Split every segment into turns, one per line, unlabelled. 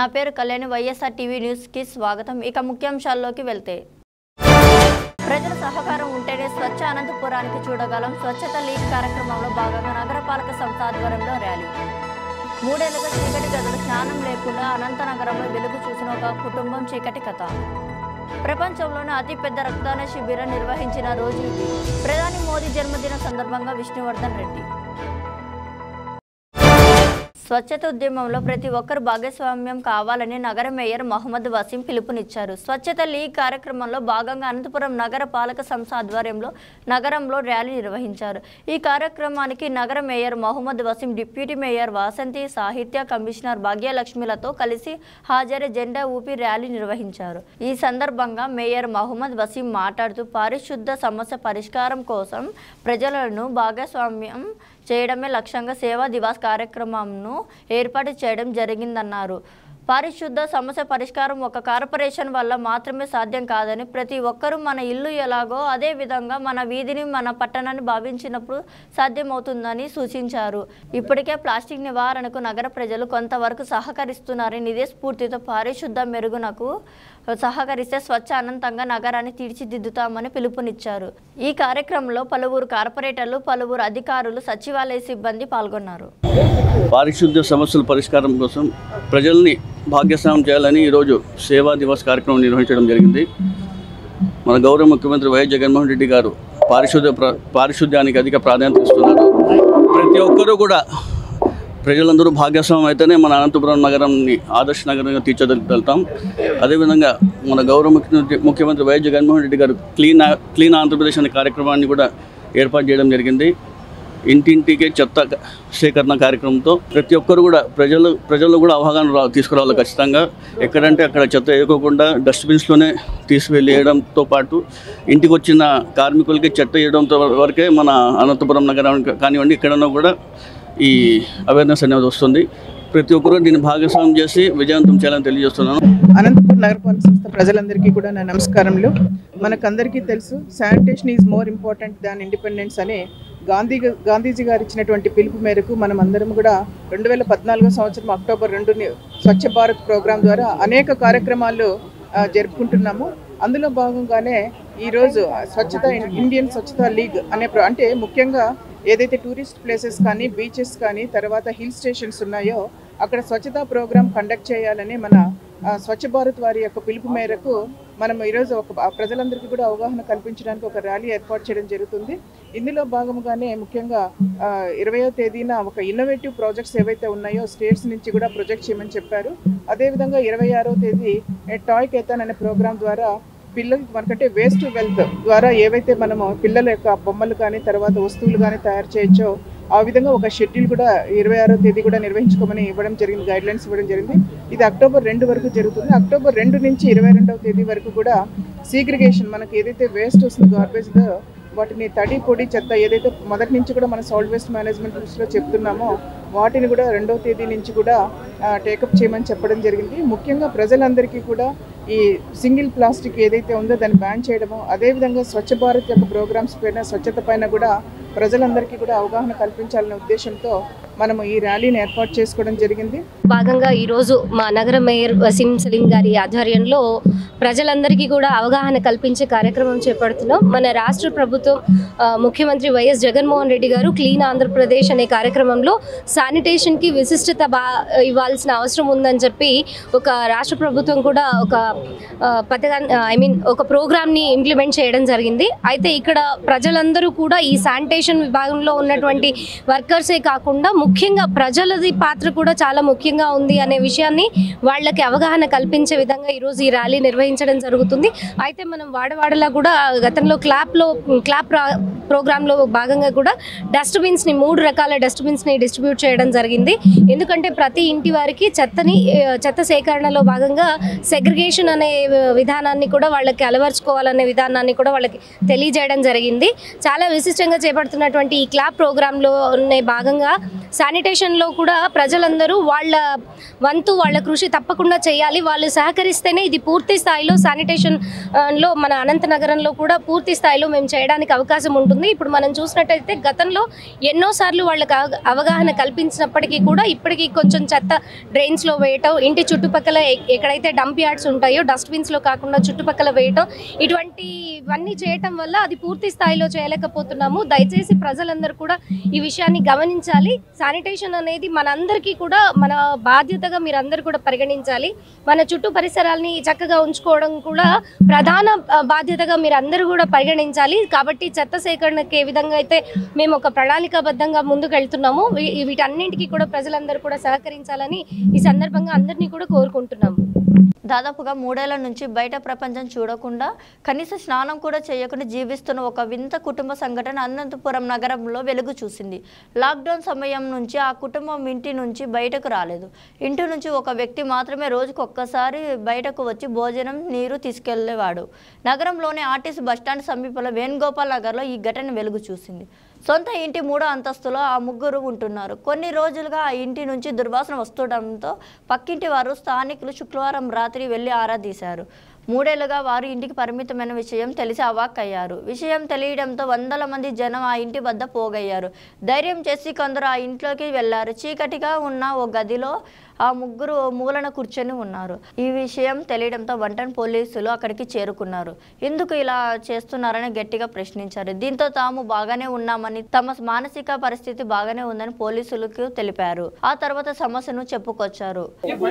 నా పేరు Kalyani. Ysrtv news కి స్వాగతం. ఇక ముఖ్యాంశాల్లోకి వెళ్తే ప్రజల సహకారం ఉంటేనే స్వచ్ఛ అనంతపురానికి చూడగలం. స్వచ్ఛత లీగ్ కార్యక్రమంలో భాగంగా నగరపాలక సంస్థ ఆధ్వర్యంలో ర్యాలీ. 3 ఏళ్లుగా చీకటి గదులు స్నానం లేకుండా అనంత నగరంలో వెలుగు చూసిన ఒక కుటుంబం చీకటి కథ. ప్రపంచంలోనే అతిపెద్ద రక్తదాన శిబిరం నిర్వహించిన రోజు ఇది. ప్రధాని మోదీ జన్మదిన సందర్భంగా విష్ణువర్ధన్ రెడ్డి. స్వచ్ఛత ఉద్యమంలో ప్రతి ఒక్కరు భాగస్వామ్యం కావాలని నగర మేయర్ మహమ్మద్ వసీం పిలుపునిచ్చారు. స్వచ్ఛత లీగ్ కార్యక్రమంలో భాగంగా అనంతపురం నగర పాలక సంస్థ ఆధ్వర్యంలో నగరంలో ర్యాలీ నిర్వహించారు. ఈ కార్యక్రమానికి నగర mayor Mohammed Waseem, deputy mayor Vasanthi, Sahitya commissioner భాగ్యలక్ష్మిలతో కలిసి హాజరై జెండా ఊపి ర్యాలీ నిర్వహించారు. ఈ సందర్భంగా మేయర్ మహమ్మద్ వసీం మాట్లాడుతూ పారిశుద్ధ సమస్య పరిష్కారం కోసం ప్రజలను భాగస్వామ్యం చేయడమే లక్ష్యంగా సేవా దివాస్ కార్యక్రమంను ఏర్పాటు చేయడం జరిగిందన్నారు. పారిశుద్ధ సమస్య పరిష్కారం ఒక కార్పొరేషన్ వల్ల మాత్రమే సాధ్యం కాదని, ప్రతి ఒక్కరూ మన ఇల్లు ఎలాగో అదే విధంగా మన వీధిని, మన పట్టణాన్ని భావించినప్పుడు సాధ్యమవుతుందని సూచించారు. ఇప్పటికే ప్లాస్టిక్ నివారణకు నగర ప్రజలు కొంతవరకు సహకరిస్తున్నారని, ఇదే స్ఫూర్తితో పారిశుద్ధ మెరుగునకు సహకరిస్తే స్వచ్ఛ అనంతంగా నగరాన్ని తీర్చిదిద్దుతామని పిలుపునిచ్చారు. ఈ కార్యక్రమంలో పలువురు కార్పొరేటర్లు, పలువురు అధికారులు, సచివాలయ సిబ్బంది పాల్గొన్నారు.
పారిశుద్ధ్య సమస్యల పరిష్కారం కోసం ప్రజల్ని భాగ్యస్వామ్యం చేయాలని ఈరోజు సేవా దివస్ కార్యక్రమం నిర్వహించడం జరిగింది. మన గౌరవ ముఖ్యమంత్రి వైఎస్ జగన్మోహన్ రెడ్డి గారు పారిశుద్ధ్యానికి అధిక ప్రాధాన్యత ఇస్తున్నారు. ప్రతి ఒక్కరూ కూడా ప్రజలందరూ భాగస్వామ్యం అయితేనే మన అనంతపురం నగరాన్ని ఆదర్శ నగరంగా తీర్చగలుగుతాం. అదేవిధంగా మన గౌరవ ముఖ్యమంత్రి వైఎస్ జగన్మోహన్ రెడ్డి గారు క్లీన్ ఆంధ్రప్రదేశ్ అనే కార్యక్రమాన్ని కూడా ఏర్పాటు చేయడం జరిగింది. ఇంటింటికే చెత్త సేకరణ కార్యక్రమంతో ప్రతి ఒక్కరు కూడా ప్రజల్లో కూడా అవగాహన తీసుకురావాలి. ఖచ్చితంగా ఎక్కడంటే అక్కడ చెత్త వేయకోకుండా డస్ట్బిన్స్లోనే తీసుకువెళ్ళేయడంతో పాటు ఇంటికి వచ్చిన కార్మికులకి చెత్త వేయడంతో వరకే మన అనంతపురం నగరానికి కానివ్వండి ఎక్కడన్నా కూడా ఈ అవేర్నెస్ అనేది వస్తుంది. ప్రతి ఒక్కరూ దీన్ని భాగస్వామ్యం చేసి విజయవంతం చేయాలని తెలియజేస్తున్నాను.
అనంతపురం నగరపాలక సంస్థ ప్రజలందరికీ కూడా నా నమస్కారములు. మనకందరికీ తెలుసు, sanitation is more important than independence అనే గాంధీజీ గారు ఇచ్చినటువంటి పిలుపు మేరకు మనం అందరం కూడా 2014 సంవత్సరం అక్టోబర్ 2 స్వచ్ఛ భారత్ ప్రోగ్రాం ద్వారా అనేక కార్యక్రమాలు జరుపుకుంటున్నాము. అందులో భాగంగానే ఈరోజు ఇండియన్ స్వచ్ఛత లీగ్ అనే అంటే ముఖ్యంగా ఏదైతే టూరిస్ట్ ప్లేసెస్ కానీ, బీచెస్ కానీ, తర్వాత హిల్ స్టేషన్స్ ఉన్నాయో అక్కడ స్వచ్ఛతా ప్రోగ్రాం కండక్ట్ చేయాలని మన స్వచ్ఛ భారత్ వారి యొక్క పిలుపు మేరకు మనం ఈరోజు ప్రజలందరికీ కూడా అవగాహన కల్పించడానికి ఒక ర్యాలీ ఏర్పాటు చేయడం జరుగుతుంది. ఇందులో భాగంగానే ముఖ్యంగా 20వ తేదీన ఒక ఇన్నోవేటివ్ ప్రాజెక్ట్స్ ఏవైతే ఉన్నాయో స్టేట్స్ నుంచి కూడా ప్రొజెక్ట్ చేయమని చెప్పారు. అదేవిధంగా 26వ తేదీ టాయ్ కేతాన్ అనే ప్రోగ్రాం ద్వారా పిల్లలకి మనకంటే వేస్ట్ టు వెల్త్ ద్వారా ఏవైతే మనము పిల్లల యొక్క బొమ్మలు కానీ, తర్వాత వస్తువులు కానీ తయారు చేయొచ్చో ఆ విధంగా ఒక షెడ్యూల్ కూడా 26వ తేదీ కూడా నిర్వహించుకోమని ఇవ్వడం జరిగింది, గైడ్లైన్స్ ఇవ్వడం జరిగింది. ఇది అక్టోబర్ 2 వరకు జరుగుతుంది. అక్టోబర్ 2 నుంచి 22వ తేదీ వరకు కూడా సీగ్రిగేషన్, మనకి ఏదైతే వేస్ట్ వస్తుంది గార్బేజ్లో వాటిని తడి, పొడి, చెత్త ఏదైతే మొదటి నుంచి కూడా మన సాల్ట్ వేస్ట్ మేనేజ్మెంట్ రూల్స్లో చెప్తున్నామో వాటిని కూడా 2వ తేదీ నుంచి కూడా టేకప్ చేయమని చెప్పడం జరిగింది. ముఖ్యంగా ప్రజలందరికీ కూడా ఈ సింగిల్ ప్లాస్టిక్ ఏదైతే ఉందో దాన్ని బ్యాన్ చేయడము, అదేవిధంగా స్వచ్ఛ భారత్ యొక్క ప్రోగ్రామ్స్ పైన, స్వచ్ఛత పైన కూడా ప్రజలందరికీ కూడా అవగాహన కల్పించాలనే ఉద్దేశంతో మనము ఈ ర్యాలీని ఏర్పాటు చేసుకోవడం జరిగింది.
భాగంగా ఈరోజు మా నగర మేయర్ వసీం సలీం గారి ఆధ్వర్యంలో ప్రజలందరికీ కూడా అవగాహన కల్పించే కార్యక్రమం చేపడుతున్నాం. మన రాష్ట్ర ప్రభుత్వం ముఖ్యమంత్రి వైఎస్ జగన్మోహన్ రెడ్డి గారు క్లీన్ ఆంధ్రప్రదేశ్ అనే కార్యక్రమంలో శానిటేషన్కి విశిష్టత ఇవ్వాల్సిన అవసరం ఉందని చెప్పి ఒక రాష్ట్ర ప్రభుత్వం కూడా ఒక పథకాన్ని ఒక ప్రోగ్రామ్ని ఇంప్లిమెంట్ చేయడం జరిగింది. అయితే ఇక్కడ ప్రజలందరూ కూడా ఈ శానిటేషన్ విభాగంలో ఉన్నటువంటి వర్కర్సే కాకుండా ముఖ్యంగా ప్రజలది పాత్ర కూడా చాలా ముఖ్యంగా ఉంది అనే విషయాన్ని వాళ్ళకి అవగాహన కల్పించే విధంగా ఈరోజు ఈ ర్యాలీ నిర్వహించడం జరుగుతుంది. అయితే మనం వాడవాడలా కూడా గతంలో క్లాప్ ప్రోగ్రాంలో భాగంగా కూడా డస్ట్బిన్స్ని 3 రకాల డస్ట్బిన్స్ని డిస్ట్రిబ్యూట్ చేయడం జరిగింది. ఎందుకంటే ప్రతి ఇంటి వారికి చెత్త సేకరణలో భాగంగా సెగ్రిగేషన్ అనే విధానాన్ని కూడా వాళ్ళకి అలవర్చుకోవాలనే విధానాన్ని కూడా వాళ్ళకి తెలియజేయడం జరిగింది. చాలా విశిష్టంగా చేపడుతున్నటువంటి ఈ క్లాప్ ప్రోగ్రాంలోనే భాగంగా శానిటేషన్లో కూడా ప్రజలందరూ వాళ్ళ వంతు వాళ్ళ కృషి తప్పకుండా చేయాలి. వాళ్ళు సహకరిస్తేనే ఇది పూర్తి స్థాయిలో శానిటేషన్ లో మన అనంతనగరంలో కూడా పూర్తి స్థాయిలో మేము చేయడానికి అవకాశం ఉంటుంది. ఇప్పుడు మనం చూసినట్టయితే గతంలో ఎన్నోసార్లు వాళ్ళకి అవగాహన కల్పించినప్పటికీ కూడా ఇప్పటికీ కొంచెం చెత్త డ్రైన్స్లో వేయటం, ఇంటి చుట్టుపక్కల ఎక్కడైతే డంప్ యార్డ్స్ ఉంటాయో డస్ట్బిన్స్లో కాకుండా చుట్టుపక్కల వేయటం, ఇటువంటివన్నీ చేయటం వల్ల అది పూర్తి స్థాయిలో చేయలేకపోతున్నాము. దయచేసి ప్రజలందరూ కూడా ఈ విషయాన్ని గమనించాలి. శానిటేషన్ అనేది మనందరికీ కూడా మన బాధ్యతగా మీరందరూ కూడా పరిగణించాలి. మన చుట్టూ పరిసరాలని చక్కగా ఉంచుకోవడం కూడా ప్రధాన బాధ్యతగా మీరందరూ కూడా పరిగణించాలి. కాబట్టి చెత్త సేకరణకి ఏ విధంగా అయితే మేము ఒక ప్రణాళికాబద్ధంగా ముందుకు వెళ్తున్నాము, వీటన్నింటికీ కూడా ప్రజలందరూ కూడా సహకరించాలని ఈ సందర్భంగా అందరినీ కూడా కోరుకుంటున్నాము.
దాదాపుగా 3 ఏళ్ల నుంచి బయట ప్రపంచం చూడకుండా కనీస స్నానం కూడా చేయకుండా జీవిస్తున్న ఒక వింత కుటుంబ సంఘటన అనంతపురం నగరంలో వెలుగు చూసింది. లాక్డౌన్ సమయం నుంచి ఆ కుటుంబం ఇంటి నుంచి బయటకు రాలేదు. ఇంటి నుంచి ఒక వ్యక్తి మాత్రమే రోజుకు ఒక్కసారి బయటకు వచ్చి భోజనం, నీరు తీసుకెళ్లేవాడు. నగరంలోని ఆర్టీసీ బస్టాండ్ సమీపంలో వేణుగోపాల్ నగర్లో ఈ ఘటన వెలుగు చూసింది. సొంత ఇంటి 3వ అంతస్తులో ఆ ముగ్గురు ఉంటున్నారు. కొన్ని రోజులుగా ఆ ఇంటి నుంచి దుర్వాసన వస్తుండటంతో పక్కింటి వారు స్థానికులు శుక్రవారం రాత్రి వెళ్లి ఆరా తీశారు. 3 ఏళ్లుగా వారు ఇంటికి పరిమితమైన విషయం తెలిసి అవాక్కయ్యారు. విషయం తెలియడంతో వందల మంది జనం ఆ ఇంటి వద్ద పోగయ్యారు. ధైర్యం చేసి కొందరు ఆ ఇంట్లోకి వెళ్లారు. చీకటిగా ఉన్న ఓ గదిలో ఆ ముగ్గురు మూలన కూర్చొని ఉన్నారు. ఈ విషయం తెలియడంతో వెంటనే పోలీసులు అక్కడికి చేరుకున్నారు. ఎందుకు ఇలా చేస్తున్నారని గట్టిగా ప్రశ్నించారు. దీంతో తాము బాగానే ఉన్నామని, తమ మానసిక పరిస్థితి బాగానే ఉందని పోలీసులకు తెలిపారు. ఆ తర్వాత సమస్యను చెప్పుకొచ్చారు.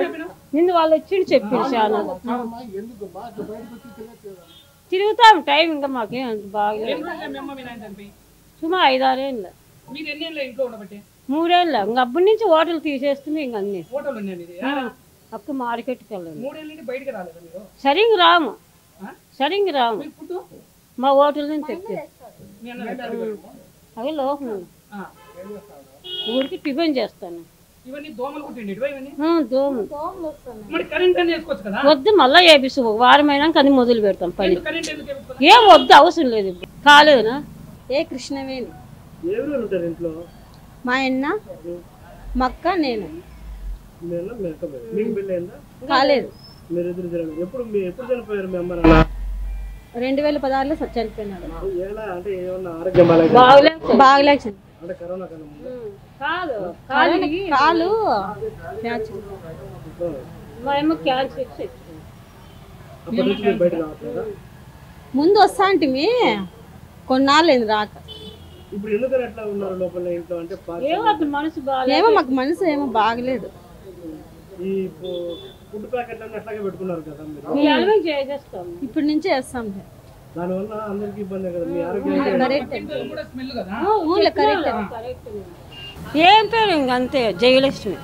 తిరుగుతాం టైం ఇంకా మాకేం బాగా సుమా 5-6 ఏళ్ళ 3 ఏళ్ళ ఇంకా అప్పటి నుంచి హోటల్ తీసేస్తుంది. ఇంక అన్ని అప్పుడు మార్కెట్కి వెళ్ళాను. సరిగ్గా రాము మా హోటల్ నుంచి తెప్పిస్తాను. అవి లోపల ఊరికి టిఫిన్ చేస్తాను. వద్దు మళ్ళా వేపిస్తు వారం అయినాక అన్ని మొదలు పెడతాం పని. ఏం వద్దు అవసరం లేదు. ఇప్పుడు కాలేదునా
ఏ కృష్ణవేణి మా అన్న మక్క నేను కాలేదు. 2016లో చనిపోయినాడు. బాగలేక కాలు ముందు వస్తా అంటే కొన్నాళ్ళు రాక ఏమో మాకు మనసు ఏమో బాగలేదు. ఇప్పటి నుంచే వేస్తాం.
ఏం పేరు ఇంకంతే జయలక్ష్మి.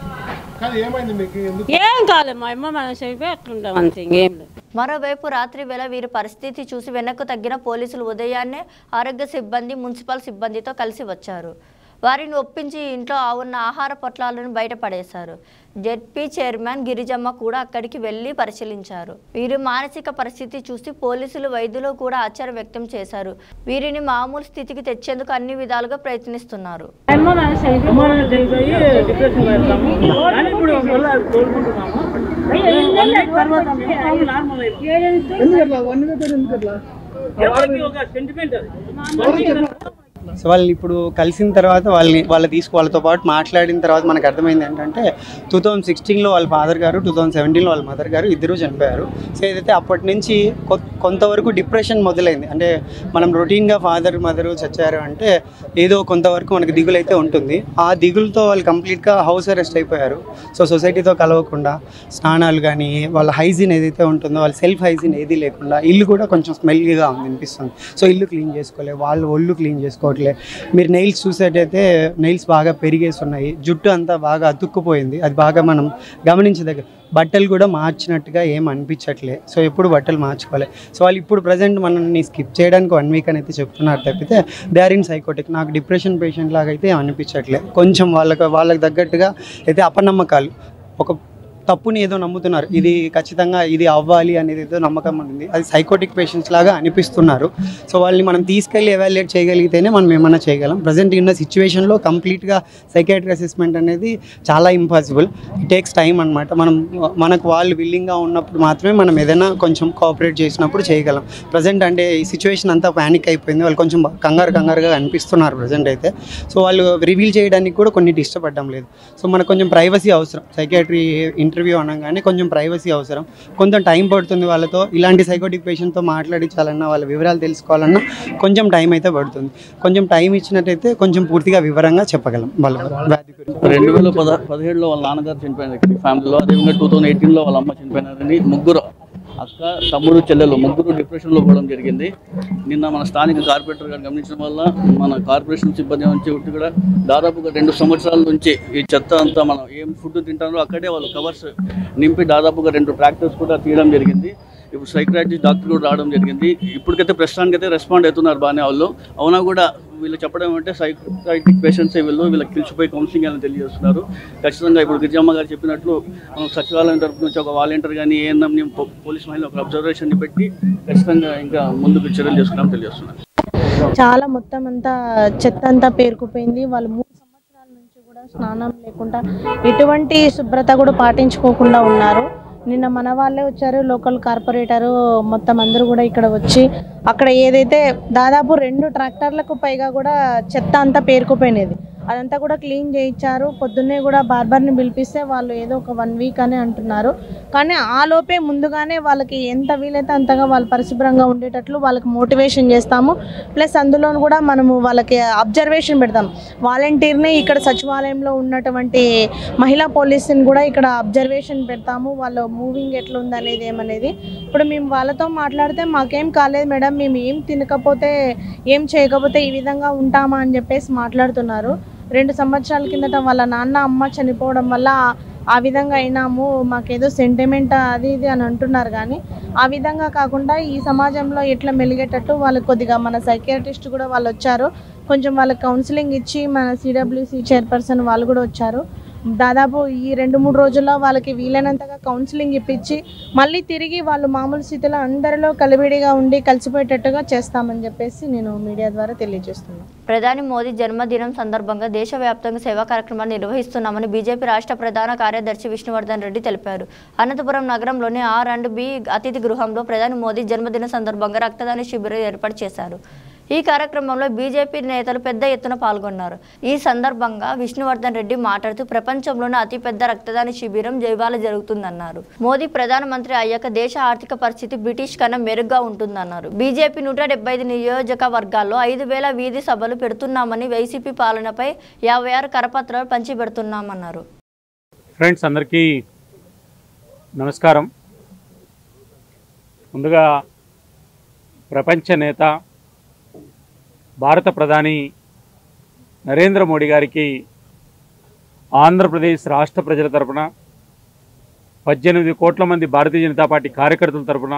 ఏం కాలేదు మా అమ్మ మన చనిపోయి అట్లుంటాం అంతే, ఇంకేం లేదు.
మరోవైపు రాత్రి వేళ వీరి పరిస్థితి చూసి వెనక్కు తగ్గిన పోలీసులు ఉదయాన్నే ఆరోగ్య సిబ్బంది, మున్సిపల్ సిబ్బందితో కలిసి వచ్చారు. వారిని ఒప్పించి ఇంట్లో ఉన్న ఆహార పొట్లాలను బయటపడేశారు. జెడ్పీ చైర్మన్ గిరిజమ్మ కూడా అక్కడికి వెళ్లి పరిశీలించారు. వీరి మానసిక పరిస్థితి చూసి పోలీసులు, వైద్యులు కూడా ఆశ్చర్యం వ్యక్తం చేశారు. వీరిని మామూలు స్థితికి తెచ్చేందుకు అన్ని విధాలుగా ప్రయత్నిస్తున్నారు.
సో వాళ్ళు ఇప్పుడు కలిసిన తర్వాత వాళ్ళతో పాటు మాట్లాడిన తర్వాత మనకు అర్థమైంది ఏంటంటే 2016లో వాళ్ళ ఫాదర్ గారు, 2017లో వాళ్ళ మదర్ గారు ఇద్దరు చనిపోయారు. సో ఏదైతే అప్పటి నుంచి కొంతవరకు డిప్రెషన్ మొదలైంది. అంటే మనం రొటీన్గా ఫాదర్ మదరు చచ్చారు అంటే ఏదో కొంతవరకు మనకు దిగులు అయితే ఉంటుంది. ఆ దిగులతో వాళ్ళు కంప్లీట్గా హౌస్ అరెస్ట్ అయిపోయారు. సో సొసైటీతో కలవకుండా స్నానాలు కానీ వాళ్ళ హైజీన్ ఏదైతే ఉంటుందో వాళ్ళ సెల్ఫ్ హైజీన్ ఏది లేకుండా ఇల్లు కూడా కొంచెం స్మెల్గా ఉంది అనిపిస్తుంది. సో ఇల్లు క్లీన్ చేసుకోలేదు, వాళ్ళు ఒళ్ళు క్లీన్ చేసుకోవట్లేదు. మీరు నెయిల్స్ చూసేటైతే నెయిల్స్ బాగా పెరిగేసి ఉన్నాయి, జుట్టు అంతా బాగా అతుక్కుపోయింది. అది బాగా మనం గమనించదగ్గర. బట్టలు కూడా మార్చినట్టుగా ఏం అనిపించట్లే. సో ఎప్పుడు బట్టలు మార్చుకోవాలి. సో వాళ్ళు ఇప్పుడు ప్రజెంట్ మనల్ని స్కిప్ చేయడానికి 1 వీక్ అని అయితే చెప్తున్నారు తప్పితే దే ఆర్ ఇన్ సైకోటిక్. నాకు డిప్రెషన్ పేషెంట్ లాగా అయితే అనిపించట్లే. కొంచెం వాళ్ళకి తగ్గట్టుగా అయితే అపనమ్మకాలు. ఒక తప్పుని ఏదో నమ్ముతున్నారు, ఇది ఖచ్చితంగా ఇది అవ్వాలి అనేది ఏదో నమ్మకం ఉంది, అది సైకోటిక్ పేషెంట్స్ లాగా అనిపిస్తున్నారు. సో వాళ్ళని మనం తీసుకెళ్ళి ఎవాల్యుయేట్ చేయగలిగితేనే మనం ఏమైనా చేయగలం. ప్రజెంట్ ఉన్న సిచ్యువేషన్లో కంప్లీట్గా సైకాట్రిక్ అసెస్మెంట్ అనేది చాలా ఇంపాసిబుల్, ఇట్ టేక్స్ టైం అనమాట. మనకు వాళ్ళు విల్లింగ్గా ఉన్నప్పుడు మాత్రమే మనం ఏదైనా కొంచెం కోఆపరేట్ చేసినప్పుడు చేయగలం. ప్రజెంట్ అంటే ఈ సిచ్యువేషన్ అంతా ప్యానిక్ అయిపోయింది, వాళ్ళు కొంచెం కంగారుగా అనిపిస్తున్నారు ప్రజెంట్ అయితే. సో వాళ్ళు రివీల్ చేయడానికి కూడా కొన్ని ఇష్టపడడం లేదు. సో మనకు కొంచెం ప్రైవసీ అవసరం, సైకాట్రీ ఇంటర్వ్యూ అనగానే కొంచెం ప్రైవసీ అవసరం, కొంచెం టైం పడుతుంది. వాళ్ళతో ఇలాంటి సైకోటిక్ పేషెంట్తో మాట్లాడించాలన్నా, వాళ్ళ వివరాలు తెలుసుకోవాలన్నా కొంచెం టైం అయితే పడుతుంది. కొంచెం టైం ఇచ్చినట్టయితే కొంచెం పూర్తిగా వివరంగా చెప్పగలం వాళ్ళ వ్యాధి గురించి.
2017లో వాళ్ళ నాన్నగారు చనిపోయిన ఫ్యామిలీలో, అదేవిధంగా 2018లో వాళ్ళ అమ్మ చనిపోయినారని ముగ్గురు అక్క, తమ్ముడు, చెల్లెలు ముగ్గురు డిప్రెషన్లో పోవడం జరిగింది. నిన్న మన స్థానిక కార్పొరేటర్ గారు గమనించడం వల్ల మన కార్పొరేషన్ సిబ్బంది నుంచి కూడా దాదాపుగా 2 సంవత్సరాల నుంచి ఈ చెత్త అంతా మనం ఏం ఫుడ్ తింటారో అక్కడే వాళ్ళు కవర్స్ నింపి దాదాపుగా 2 ట్రాక్టర్స్ కూడా తీయడం జరిగింది. ఇప్పుడు సైక్రాటిస్ట్ డాక్టర్ కూడా రావడం జరిగింది. ఇప్పటికైతే ప్రస్తుతానికైతే రెస్పాండ్ అవుతున్నారు బాగానే వాళ్ళు. అవునా కూడా వీళ్ళు చెప్పడం అంటే సైక్రాటిక్ పేషెంట్సే వీళ్ళకి పిలిచిపోయి కౌన్సిలింగ్ అని తెలియజేస్తున్నారు. ఖచ్చితంగా ఇప్పుడు గిరిజమ్మ గారు చెప్పినట్లు మనం సచివాలయం తరఫు నుంచి ఒక వాలంటీర్ కానీ ఏఎన్ఎంని పోలీస్ మహిళ ఒక అబ్జర్వేషన్ని పెట్టి ఖచ్చితంగా ఇంకా ముందుకు చర్యలు చేసుకున్నాం తెలియజేస్తున్నారు.
చాలా మొత్తం అంతా చెత్త అంతా పేరుకుపోయింది. వాళ్ళు 3 సంవత్సరాల నుంచి కూడా స్నానం లేకుండా ఎటువంటి శుభ్రత కూడా పాటించుకోకుండా ఉన్నారు. నిన్న మన వాళ్ళే వచ్చారు, లోకల్ కార్పొరేటరు మొత్తం అందరూ కూడా ఇక్కడ వచ్చి అక్కడ ఏదైతే దాదాపు 2 ట్రాక్టర్లకు పైగా కూడా చెత్త అంతా పేరుకుపోయినది అదంతా కూడా క్లీన్ చేయించారు. పొద్దున్నే కూడా బార్బర్ని పిలిపిస్తే వాళ్ళు ఏదో ఒక 1 వీక్ అని అంటున్నారు. కానీ ఆ లోపే ముందుగానే వాళ్ళకి ఎంత వీలైతే అంతగా వాళ్ళు పరిశుభ్రంగా ఉండేటట్లు వాళ్ళకి మోటివేషన్ చేస్తాము. ప్లస్ అందులో కూడా మనము వాళ్ళకి అబ్జర్వేషన్ పెడతాం. వాలంటీర్ని ఇక్కడ సచివాలయంలో ఉన్నటువంటి మహిళా పోలీసుని కూడా ఇక్కడ అబ్జర్వేషన్ పెడతాము. వాళ్ళ మూవింగ్ ఎట్లా ఉంది అనేది ఏమనేది. ఇప్పుడు మేము వాళ్ళతో మాట్లాడితే మాకేం కాలేదు మేడం, మేము ఏం తినకపోతే ఏం చేయకపోతే ఈ విధంగా ఉంటామా అని చెప్పేసి మాట్లాడుతున్నారు. 2 సంవత్సరాల కిందట వాళ్ళ నాన్న అమ్మ చనిపోవడం వల్ల ఆ విధంగా అయినాము, మాకేదో సెంటిమెంట్ అది ఇది అని అంటున్నారు. కానీ ఆ విధంగా కాకుండా ఈ సమాజంలో ఎట్లా మెలిగేటట్టు వాళ్ళకి కొద్దిగా మన సైకియాట్రిస్ట్ కూడా వాళ్ళు వచ్చారు, కొంచెం వాళ్ళకి కౌన్సిలింగ్ ఇచ్చి మన సిడబ్ల్యూసి చైర్పర్సన్ వాళ్ళు కూడా వచ్చారు. దాదాపు ఈ 2-3 రోజుల్లో వాళ్ళకి వీలైనంతగా కౌన్సిలింగ్ ఇప్పించి మళ్ళీ తిరిగి వాళ్ళు మామూలు స్థితిలో అందరిలో కలివిడిగా ఉండి కలిసిపోయేటట్టుగా చేస్తామని చెప్పేసి నేను మీడియా ద్వారా తెలియజేస్తున్నాను.
ప్రధాని మోదీ జన్మదినం సందర్భంగా దేశవ్యాప్తంగా సేవా కార్యక్రమాలు నిర్వహిస్తున్నామని బీజేపీ రాష్ట్ర ప్రధాన కార్యదర్శి విష్ణువర్ధన్ రెడ్డి తెలిపారు. అనంతపురం నగరంలోని R&B అతిథి గృహంలో ప్రధాని మోదీ జన్మదిన సందర్భంగా రక్తదాన శిబిరం ఏర్పాటు చేశారు. ఈ కార్యక్రమంలో బీజేపీ నేతలు పెద్ద ఎత్తున పాల్గొన్నారు. ఈ సందర్భంగా విష్ణువర్ధన్ రెడ్డి మాట్లాడుతూ ప్రపంచంలోనే అతిపెద్ద రక్తదాన శిబిరం ఇవాళ జరుగుతుందన్నారు. మోదీ ప్రధానమంత్రి అయ్యాక దేశ ఆర్థిక పరిస్థితి బ్రిటిష్ కన్నా మెరుగ్గా ఉంటుందన్నారు. బీజేపీ 175 నియోజకవర్గాల్లో 5,000 వీధి సభలు పెడుతున్నామని, వైసీపీ పాలనపై 56 కరపత్రాలు పంచిపెడుతున్నామన్నారు.
ఫ్రెండ్స్ అందరికీ నమస్కారం. ముందుగా ప్రపంచ నేత భారత ప్రధాని నరేంద్ర మోడీ గారికి ఆంధ్రప్రదేశ్ రాష్ట్ర ప్రజల తరపున 18 కోట్ల మంది భారతీయ జనతా పార్టీ కార్యకర్తల తరపున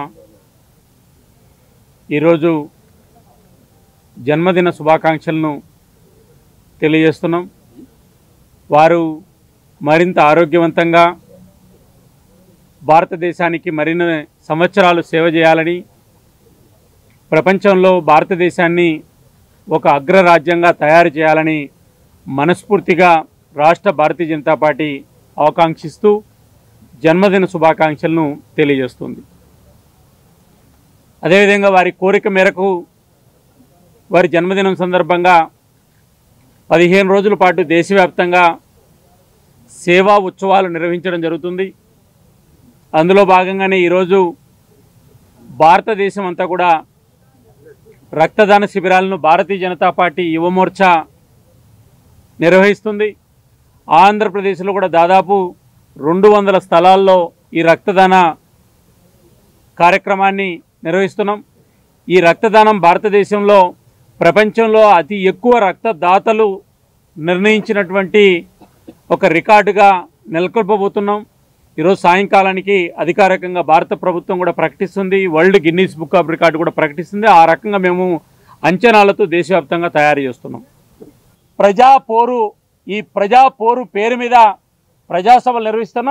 ఈరోజు జన్మదిన శుభాకాంక్షలను తెలియజేస్తున్నాం. వారు మరింత ఆరోగ్యవంతంగా భారతదేశానికి మరిన్ని సంవత్సరాలు సేవ చేయాలని, ప్రపంచంలో భారతదేశాన్ని ఒక అగ్రరాజ్యంగా తయారు చేయాలని మనస్ఫూర్తిగా రాష్ట్ర భారతీయ జనతా పార్టీ ఆకాంక్షిస్తూ జన్మదిన శుభాకాంక్షలను తెలియజేస్తుంది. అదేవిధంగా వారి కోరిక మేరకు వారి జన్మదినం సందర్భంగా 15 రోజుల పాటు దేశవ్యాప్తంగా సేవా ఉత్సవాలు నిర్వహించడం జరుగుతుంది. అందులో భాగంగానే ఈరోజు భారతదేశం అంతా కూడా రక్తదాన శిబిరాలను భారతీయ జనతా పార్టీ యువమోర్చా నిర్వహిస్తుంది. ఆంధ్రప్రదేశ్లో కూడా దాదాపు 200 స్థలాల్లో ఈ రక్తదాన కార్యక్రమాన్ని నిర్వహిస్తున్నాం. ఈ రక్తదానం భారతదేశంలో ప్రపంచంలో అతి ఎక్కువ రక్తదాతలు నిర్ణయించినటువంటి ఒక రికార్డుగా నెలకొల్పబోతున్నాం. ఈరోజు సాయంకాలానికి అధికారికంగా భారత ప్రభుత్వం కూడా ప్రకటిస్తుంది, world guinness book of record కూడా ప్రకటిస్తుంది. ఆ రకంగా మేము అంచనాలతో దేశవ్యాప్తంగా తయారు చేస్తున్నాం. ఈ ప్రజా పోరు పేరు మీద ప్రజాసభలు నిర్వహిస్తున్నాం.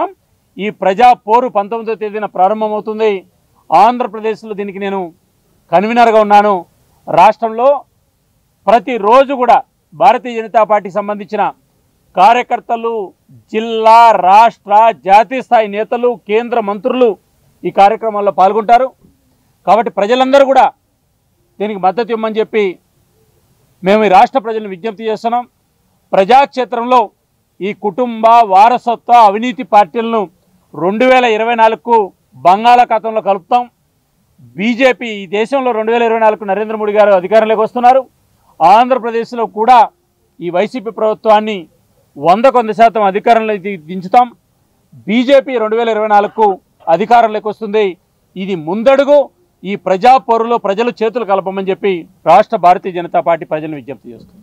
ఈ ప్రజా పోరు 19వ తేదీన ప్రారంభమవుతుంది. ఆంధ్రప్రదేశ్లో దీనికి నేను కన్వీనర్గా ఉన్నాను. రాష్ట్రంలో ప్రతిరోజు కూడా భారతీయ జనతా పార్టీకి సంబంధించిన కార్యకర్తలు, జిల్లా, రాష్ట్ర, జాతీయ స్థాయి నేతలు, కేంద్ర మంత్రులు ఈ కార్యక్రమాల్లో పాల్గొంటారు. కాబట్టి ప్రజలందరూ కూడా దీనికి మద్దతు ఇవ్వమని చెప్పి మేము ఈ రాష్ట్ర ప్రజలను విజ్ఞప్తి చేస్తున్నాం. ప్రజాక్షేత్రంలో ఈ కుటుంబ వారసత్వ అవినీతి పార్టీలను 2024కు బంగాళాఖాతంలో కలుపుతాం. బీజేపీ ఈ దేశంలో 2024కు నరేంద్ర మోడీ గారు అధికారంలోకి వస్తున్నారు. ఆంధ్రప్రదేశ్లో కూడా ఈ వైసీపీ ప్రభుత్వాన్ని 100% అధికారంలోకి దించుతాం. బీజేపీ 2024కు అధికారంలోకి వస్తుంది. ఇది ముందడుగు. ఈ ప్రజా పోరులో ప్రజలు చేతులు కలపమని చెప్పి రాష్ట్ర భారతీయ జనతా పార్టీ ప్రజలను విజ్ఞప్తి చేస్తుంది.